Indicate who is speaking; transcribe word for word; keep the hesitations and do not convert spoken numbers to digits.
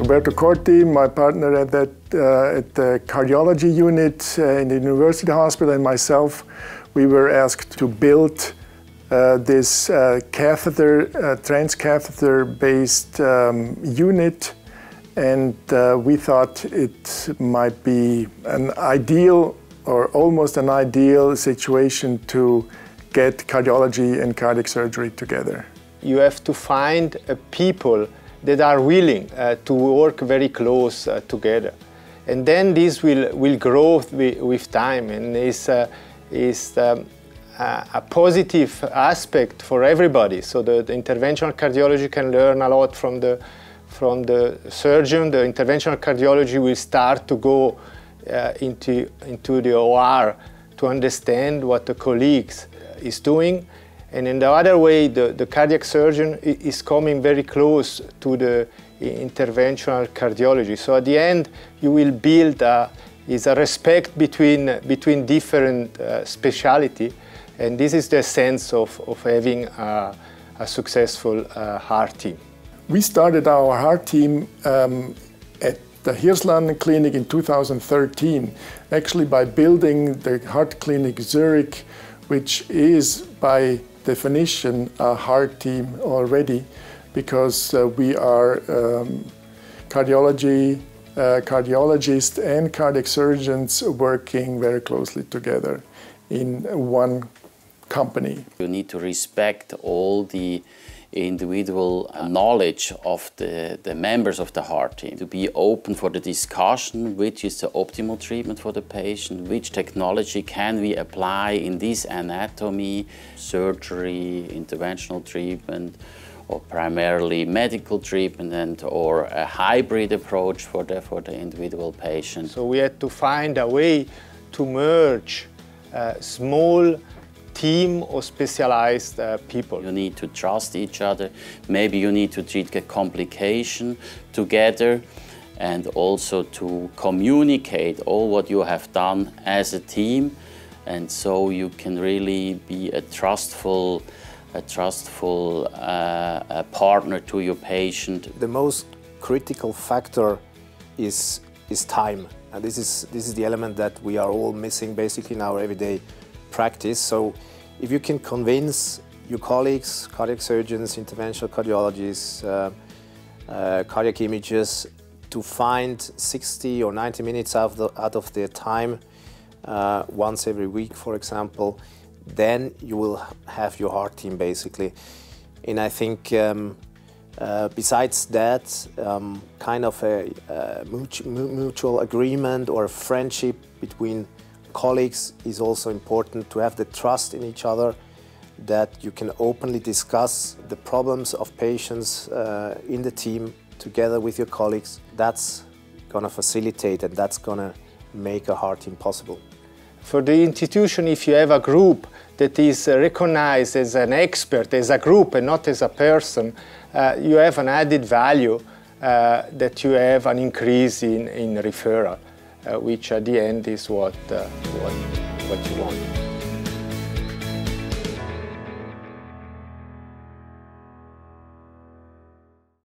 Speaker 1: Roberto Corti, my partner at, that, uh, at the cardiology unit uh, in the University Hospital, and myself, we were asked to build uh, this uh, catheter, uh, transcatheter-based um, unit, and uh, we thought it might be an ideal or almost an ideal situation to get cardiology and cardiac surgery together.
Speaker 2: You have to find uh, people that are willing uh, to work very close uh, together. And then this will, will grow with, with time, and is, uh, is um, a, a positive aspect for everybody. So the, the interventional cardiology can learn a lot from the, from the surgeon. The interventional cardiology will start to go uh, into, into the O R to understand what the colleagues is doing. And in the other way, the, the cardiac surgeon is coming very close to the interventional cardiology. So at the end, you will build a, is a respect between, between different uh, specialty, and this is the sense of, of having a, a successful uh, heart team.
Speaker 1: We started our heart team um, at the Hirslanden Clinic in two thousand thirteen, actually by building the Heart Clinic Zurich, which is by definition a heart team already, because uh, we are um, cardiology, uh, cardiologists and cardiac surgeons working very closely together in one company.
Speaker 3: You need to respect all the individual knowledge of the, the members of the heart team, to be open for the discussion, which is the optimal treatment for the patient, which technology can we apply in this anatomy, surgery, interventional treatment, or primarily medical treatment, and or a hybrid approach for the, for the individual patient.
Speaker 2: So we had to find a way to merge uh, small team of specialized uh, people.
Speaker 3: You need to trust each other. Maybe you need to treat a complication together, and also to communicate all what you have done as a team, and so you can really be a trustful, a trustful uh, a partner to your patient.
Speaker 4: The most critical factor is is time, and this is this is the element that we are all missing basically in our everyday practice. So if you can convince your colleagues, cardiac surgeons, interventional cardiologists, uh, uh, cardiac imagers, to find sixty or ninety minutes out of, the, out of their time uh, once every week, for example, then you will have your heart team basically. And I think um, uh, besides that, um, kind of a, a mutual agreement or a friendship between colleagues is also important, to have the trust in each other, that you can openly discuss the problems of patients uh, in the team together with your colleagues. That's going to facilitate, and that's going to make a heart team possible.
Speaker 2: For the institution, if you have a group that is recognized as an expert, as a group and not as a person, uh, you have an added value uh, that you have an increase in, in referral. Uh, which at the end is what, uh, what, what you want.